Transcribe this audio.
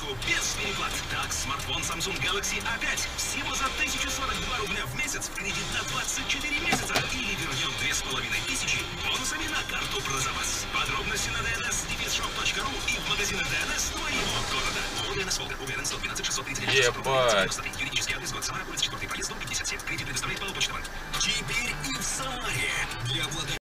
поддержку без переплат. Так, смартфон Samsung Galaxy A5 всего за 1042 рубля в месяц в кредит на 24 месяца. Или вернем 2500 бонусами на карту про запас. Подробности на dns-shop.ru и в магазинах DNS твоего города. ДНС Волга. Уверен, 112 639 693. Юридический адрес город Самара, улица 4, проезд, дом 57. Кредит предоставляет по почтам. Теперь и в Самаре. Для